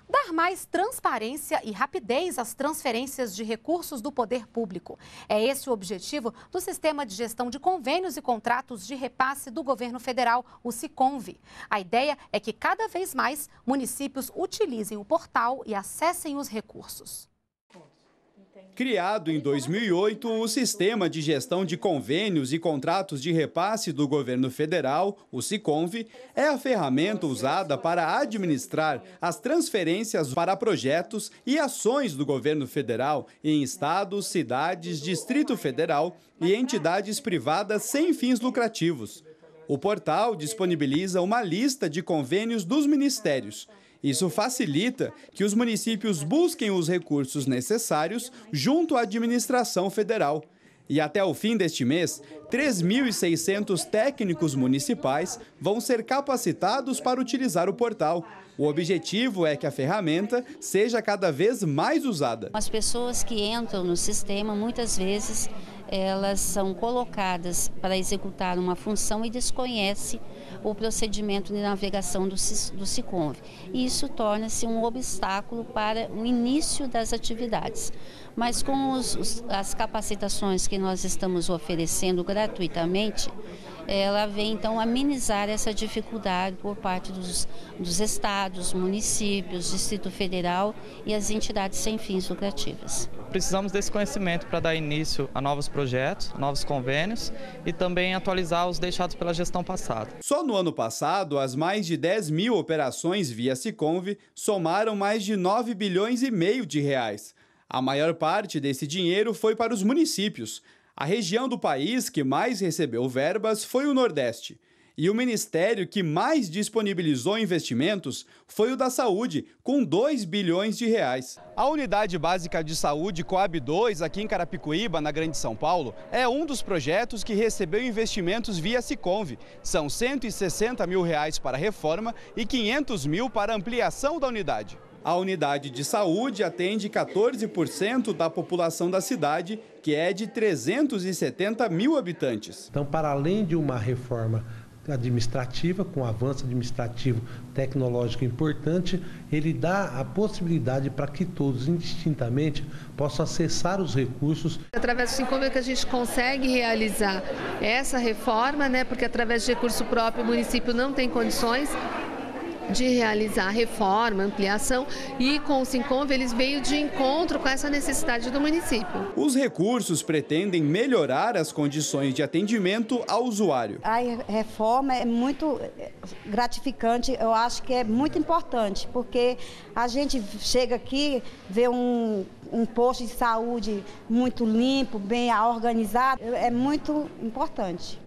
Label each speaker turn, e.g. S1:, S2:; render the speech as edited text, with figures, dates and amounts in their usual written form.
S1: dar mais transparência e rapidez às transferências de recursos do poder público. É esse o objetivo do Sistema de Gestão de Convênios e Contratos de Repasse do Governo Federal, o SICONV. A ideia é que cada vez mais municípios utilizem o portal e acessem os recursos.
S2: Criado em 2008, o Sistema de Gestão de Convênios e Contratos de Repasse do Governo Federal, o SICONV, é a ferramenta usada para administrar as transferências para projetos e ações do Governo Federal em estados, cidades, Distrito Federal e entidades privadas sem fins lucrativos. O portal disponibiliza uma lista de convênios dos ministérios. Isso facilita que os municípios busquem os recursos necessários junto à administração federal. E até o fim deste mês, 3.600 técnicos municipais vão ser capacitados para utilizar o portal. O objetivo é que a ferramenta seja cada vez mais usada.
S3: As pessoas que entram no sistema, muitas vezes, elas são colocadas para executar uma função e desconhecem o procedimento de navegação do SICONV. E isso torna-se um obstáculo para o início das atividades. Mas com as capacitações que nós estamos oferecendo gratuitamente, ela vem então amenizar essa dificuldade por parte dos estados, municípios, Distrito Federal e as entidades sem fins lucrativos.
S4: Precisamos desse conhecimento para dar início a novos projetos, novos convênios e também atualizar os deixados pela gestão passada.
S2: Só no ano passado, as mais de 10 mil operações via SICONV somaram mais de 9 bilhões e meio de reais. A maior parte desse dinheiro foi para os municípios. A região do país que mais recebeu verbas foi o Nordeste. E o ministério que mais disponibilizou investimentos foi o da Saúde, com 2 bilhões de reais. A Unidade Básica de Saúde Coab 2, aqui em Carapicuíba, na Grande São Paulo, é um dos projetos que recebeu investimentos via SICONV. São 160 mil reais para a reforma e 500 mil para a ampliação da unidade. A unidade de saúde atende 14% da população da cidade, que é de 370 mil habitantes.
S5: Então, para além de uma reforma administrativa, com avanço administrativo tecnológico importante, ele dá a possibilidade para que todos, indistintamente, possam acessar os recursos.
S6: Através do SICONV é que a gente consegue realizar essa reforma, porque através de recurso próprio o município não tem condições de realizar reforma, ampliação, e com o SICONV eles veio de encontro com essa necessidade do município.
S2: Os recursos pretendem melhorar as condições de atendimento ao usuário.
S7: A reforma é muito gratificante, eu acho que é muito importante, porque a gente chega aqui, vê um posto de saúde muito limpo, bem organizado, é muito importante.